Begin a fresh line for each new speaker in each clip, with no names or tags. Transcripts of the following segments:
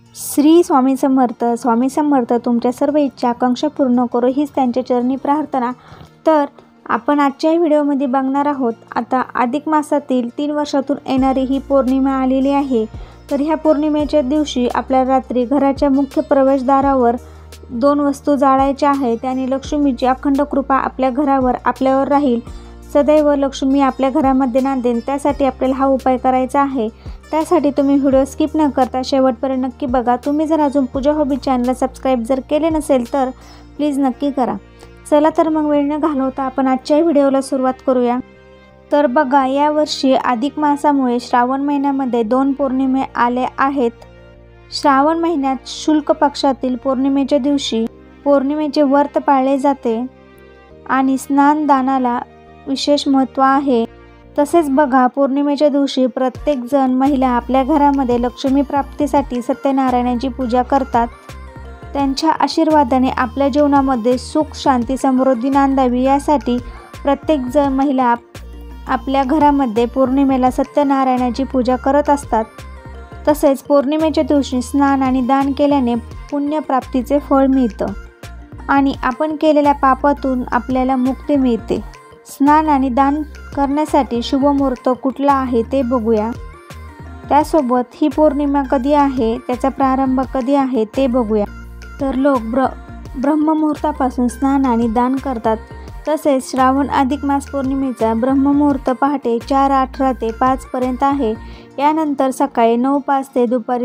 श्री स्वामी समर्थ. स्वामी समर्थ तुमच्या सर्व इच्छा आकांक्षा पूर्ण करो हीच त्यांच्या चरणी प्रार्थना. तर आपण आजच्या व्हिडिओमध्ये बघणार आहोत. आता अधिक मासातील 3 वर्षातून येणारी ही पौर्णिमा आलेली आहे. तर ह्या पौर्णिमेच्या दिवशी आपल्याला रात्री घराच्या मुख्य प्रवेशद्वारावर 2 वस्तू जाळायच्या आहेत. त्याने लक्ष्मीची अखंड कृपा आपल्या घरावर आपल्यावर राहील. सदैव लक्ष्मी आपल्या घरामध्ये नांदेल. त्यासाठी आपल्याला हा उपाय करायचा आहे. त्यासाठी तुम्ही व्हिडिओ स्किप न करता शेवटपर्यंत नक्की बघा. तुम्ही जर अजून पूजा हॉबी चॅनलला सबस्क्राईब जर केले नसेल तर प्लीज नक्की करा. चला तर मग वेळ न घालवता आपण आजच्या व्हिडिओला सुरुवात करूया. तर बघा, यावर्षी अधिक मासामुळे श्रावण महिन्यामध्ये 2 पौर्णिमे आले आहेत. श्रावण महिन्यात शुक्ल पक्षातील पौर्णिमेच्या दिवशी पौर्णिमेचे व्रत पाळले जाते आणि स्नानदानाला विशेष महत्त्व आहे. तसेच बघा, पौर्णिमेच्या दिवशी प्रत्येक जण महिला आपल्या घरामध्ये लक्ष्मी प्राप्तीसाठी सत्यनारायणाची पूजा करतात. त्यांच्या आशीर्वादाने आपल्या जीवनामध्ये सुख शांती समृद्धी नांदावी यासाठी प्रत्येक जण महिला आपल्या घरामध्ये पौर्णिमेला सत्यनारायणाची पूजा करत असतात. तसेच पौर्णिमेच्या दिवशी स्नान आणि दान केल्याने पुण्यप्राप्तीचे फळ मिळतं आणि आपण केलेल्या पापातून आपल्याला मुक्ती मिळते. स्नान आणि दान करण्यासाठी शुभ मुहूर्त कुठला आहे ते बघूया. त्यासोबत ही पौर्णिमा कधी आहे, त्याचा प्रारंभ कधी आहे ते बघूया. तर लोक ब्रह्ममुहूर्तापासून स्नान आणि दान करतात. तसेच श्रावण अधिक मास पौर्णिमेचा ब्रह्ममुहूर्त पहाटे 4:18 ते 5 पर्यंत आहे. यानंतर सकाळी 9:05 ते दुपारी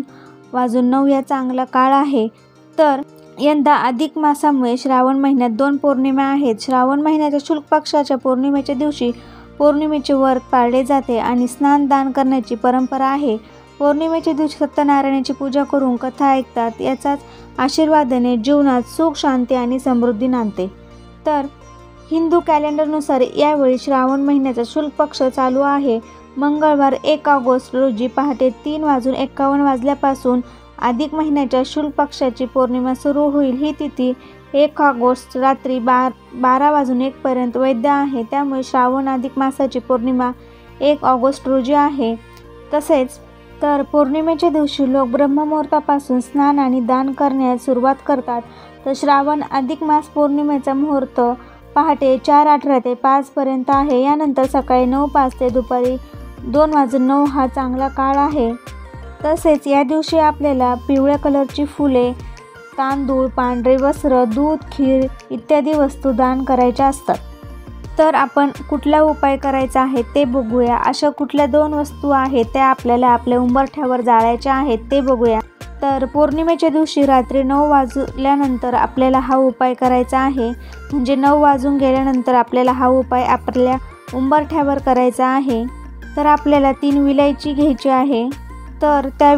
2:09 या चांगला काळ आहे. तर यंदा अधिक मासामुळे श्रावण महिन्यात 2 पौर्णिमा आहेत. श्रावण महिन्याच्या शुक्ल पक्षाच्या पौर्णिमेच्या दिवशी पौर्णिमेचे व्रत पाळले जाते आणि स्नान दान करण्याची परंपरा आहे. पौर्णिमेच्या दिवशी सत्यनारायणाची पूजा करून कथा ऐकतात. याचाच आशीर्वादाने जीवनात सुख शांती आणि समृद्धी नांदते. तर हिंदू कॅलेंडरनुसार यावेळी श्रावण महिन्याचा शुक्ल पक्ष चालू आहे. मंगळवार 1 ऑगस्ट रोजी पहाटे 3:51 वाजल्यापासून अधिक महिन्याच्या शुक्ल पक्षाची पौर्णिमा सुरू होईल. ही तिथी 1 ऑगस्ट रात्री 12:01 पर्यंत वैध आहे. त्यामुळे श्रावण अधिक मासाची पौर्णिमा 1 ऑगस्ट रोजी आहे. तसेच तर पौर्णिमेच्या दिवशी लोक ब्रह्ममुहूर्तापासून स्नान आणि दान करण्यास सुरुवात करतात. तर श्रावण अधिक मास पौर्णिमेचा मुहूर्त पहाटे 4:18 ते 5 पर्यंत आहे. यानंतर सकाळी 9:05 ते दुपारी 2:09 हा चांगला काळ आहे. तसेच या दिवशी आपल्याला पिवळ्या कलरची फुले, तांदूळ, पांढरे वस्त्र, दूध, खीर इत्यादी वस्तू दान करायच्या असतात. तर आपण कुठला उपाय करायचा आहे ते बघूया. अशा कुठल्या 2 वस्तू आहेत त्या आपल्याला आपल्या उंबरठ्यावर जाळायच्या आहेत ते बघूया. तर पौर्णिमेच्या दिवशी रात्री 9 वाजल्यानंतर आपल्याला हा उपाय करायचा आहे. म्हणजे 9 वाजून गेल्यानंतर आपल्याला हा उपाय आपल्या उंबरठ्यावर करायचा आहे. तर आपल्याला 3 विलायची घ्यायची आहे. तर त्या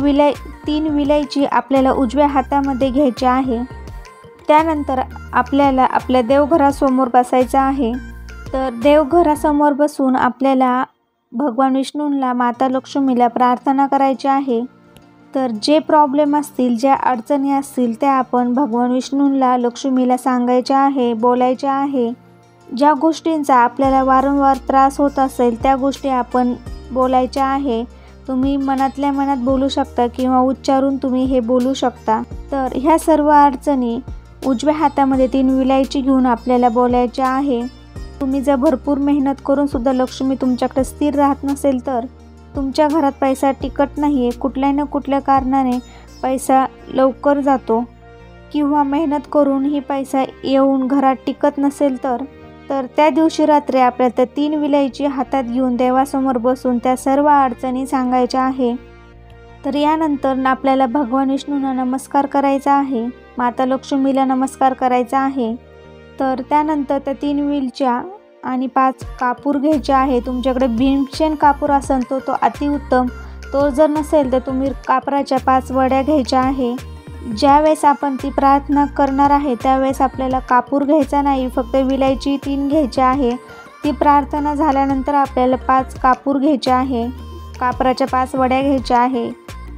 3 विलायची आपल्याला उजव्या हातामध्ये घ्यायची आहे. त्यानंतर आपल्याला आपल्या देवघरासमोर बसायचं आहे. तर देवघरासमोर बसून आपल्याला भगवान विष्णूंना, माता लक्ष्मीला प्रार्थना करायची आहे. तर जे प्रॉब्लेम असतील, ज्या अडचणी असतील त्या आपण भगवान विष्णूंना, लक्ष्मीला सांगायच्या आहे, बोलायच्या आहे. ज्या गोष्टींचा आपल्याला वारंवार त्रास होत असेल त्या गोष्टी आपण बोलायच्या आहे. तुम्ही मनातल्या मनात बोलू शकता किंवा उच्चारून तुम्ही हे बोलू शकता. तर ह्या सर्व अडचणी उजव्या हातामध्ये 3 विलायची घेऊन आपल्याला बोलायच्या आहे. तुम्ही जर भरपूर मेहनत करून सुद्धा लक्ष्मी तुमच्याकडे स्थिर राहत नसेल, तर तुमच्या घरात पैसा टिकत नाही आहे, कुठल्या ना कुठल्या कारणाने पैसा लवकर जातो किंवा मेहनत करूनही पैसा येऊन घरात टिकत नसेल, तर त्या दिवशी रात्री आपल्याला त्या 3 विलायची हातात घेऊन देवासमोर बसून त्या सर्व अडचणी सांगायच्या आहे. तर यानंतर आपल्याला भगवान विष्णूंना नमस्कार करायचा आहे, माता लक्ष्मीला नमस्कार करायचा आहे. तर त्यानंतर त्या 3 विलच्या आणि 5 कापूर घ्यायचे आहे. तुमच्याकडे भीमसेन कापूर असेल तो अतिउत्तम. तो जर नसेल तर तुम्ही कापराच्या 5 वड्या घ्यायच्या आहे. ज्यावेळेस आपण ती प्रार्थना करणार आहे त्यावेळेस आपल्याला कापूर घ्यायचा नाही, फक्त विलायची 3 घ्यायची आहे. ती प्रार्थना झाल्यानंतर आपल्याला 5 कापूर घ्यायचे आहे, कापराच्या 5 वड्या घ्यायच्या आहे.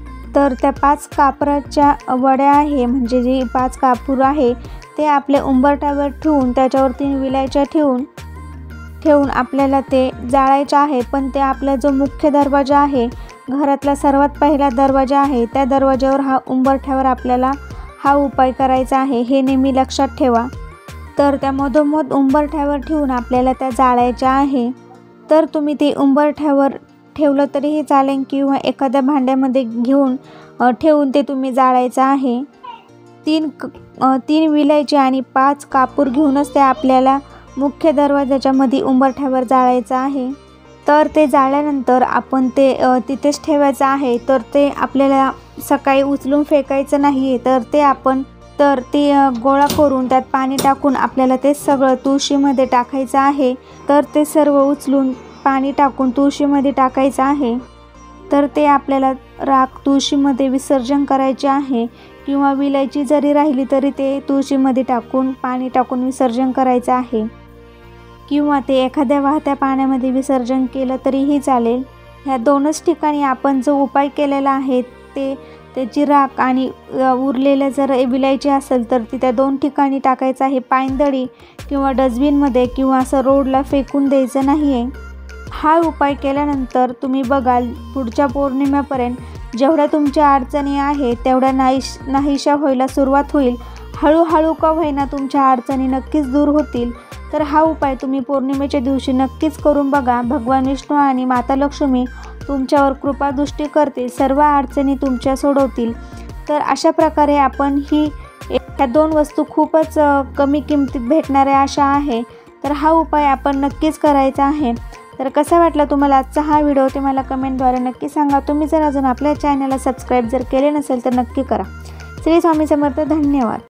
तर त्या 5 कापराच्या वड्या आहे म्हणजे जे 5 कापूर आहे ते आपल्या उंबरठ्यावर ठेवून त्याच्यावर 3 विलायच्या ठेवून आपल्याला ते जाळायचे आहे. पण ते आपला जो मुख्य दरवाजा आहे घरातला सर्वात पहिला दरवाजा आहे त्या दरवाजावर उंबरठ्यावर आपल्याला हा उपाय करायचा आहे, हे नेहमी लक्षात ठेवा। तर त्या मधोमध उंबरठ्यावर ठेवून आपल्याला त्या जाळायच्या आहे। तर तुम्ही ते उंबरठ्यावर ठेवलं तरीही चालेल किंवा एखाद्या भांड्यामध्ये घेऊन ठेवून ते तुम्ही जाळायचं आहे। 3 विलायची आणि 5 कापूर घेऊनच ते आपल्याला मुख्य दरवाजाच्या मध्ये उंबरठ्यावर जाळायचं आहे। तर ते जाळल्यानंतर आपण ते तिथेच ठेवायचं आहे। तर ते आपल्याला सकाळी उचलून फेकायचं नाही आहे, तर ते गोळा करून त्यात पाणी टाकून आपल्याला ते सगळं तुळशीमध्ये टाकायचं आहे। तर ते सर्व उचलून पाणी टाकून तुळशीमध्ये टाकायचं आहे। तर ते आपल्याला राख तुळशीमध्ये विसर्जन करायचे आहे किंवा विलायची जरी राहिली तरी ते तुळशीमध्ये टाकून पाणी टाकून विसर्जन करायचं आहे किंवा ते एखाद्या वाहत्या पाण्यामध्ये विसर्जन केलं तरीही चालेल। ह्या दोनच ठिकाणी आपण जो उपाय केलेला आहे त्याची राख आणि उरलेल्या जर विलायची असेल तर ती त्या 2 ठिकाणी टाकायचं आहे, पायंदळी किंवा डस्टबिनमध्ये किंवा असं रोडला फेकून द्यायचं नाही आहे। हा उपाय केल्यानंतर तुम्ही बघाल पुढच्या पौर्णिमेपर्यंत जेवढ्या तुमच्या अडचणी आहेत तेवढ्या नाहीशा व्हायला सुरुवात होईल। हळूहळू का होईना तुमच्या अडचणी नक्कीच दूर होतील। तर हा उपाय तुम्ही पौर्णिमेच्या दिवशी नक्कीच करून बघा। भगवान विष्णू आणि माता लक्ष्मी तुमच्यावर कृपादृष्टी करतील, सर्व अडचणी तुमच्या सोडवतील। तर अशा प्रकारे आपण ह्या 2 वस्तू खूपच कमी किमतीत भेटणाऱ्या अशा आहे। तर हा उपाय आपण नक्कीच करायचा आहे। तर कसा वाटला तुम्हाला आजचा हा व्हिडिओ ते मला कमेंटद्वारे नक्की सांगा। तुम्ही जर अजून आपल्या चॅनलला सबस्क्राईब जर केले नसेल तर नक्की करा। श्री स्वामी समर्थ। धन्यवाद।